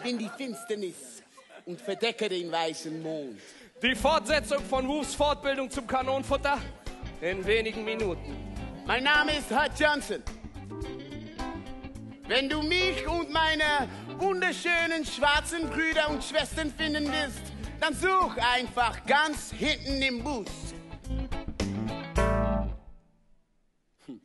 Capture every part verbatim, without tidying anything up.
bin die Finsternis und verdecke den weißen Mond. Die Fortsetzung von Woofs Fortbildung zum Kanonenfutter in wenigen Minuten. Mein Name ist Hut Johnson. Wenn du mich und meine wunderschönen schwarzen Brüder und Schwestern finden willst, dann such einfach ganz hinten im Bus. Hm.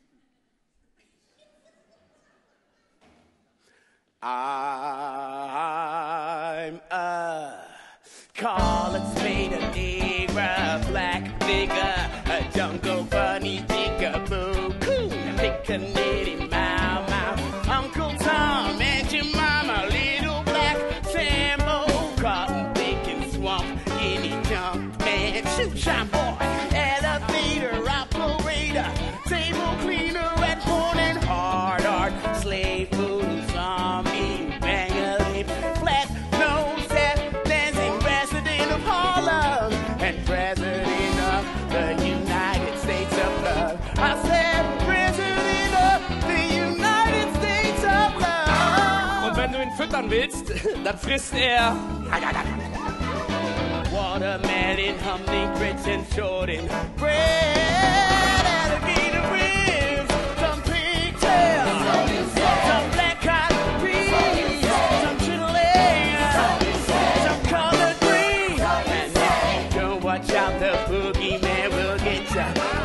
I'm a call it Spade, a nigger, black nigger, a jungle bunny, digger, boo, coon, big Canadian mau mau, Uncle Tom and your mama, little black Sambo, cotton picking swamp, guinea jump man, shoot shine boy, elevator operator, table cleaner at morning, hard art, slave food, zombie, bang a lip, flat nose, hat, dancing president of Harlem, and president of the United States of Love. I said president of the United States of Love. Und wenn du ihn füttern willst, dann frisst er watermelon, humming, grits and shorting, bread, alligator ribs, some pigtails, some black eyed peas, some chili, some collard greens, and don't watch out, the boogeyman will get ya.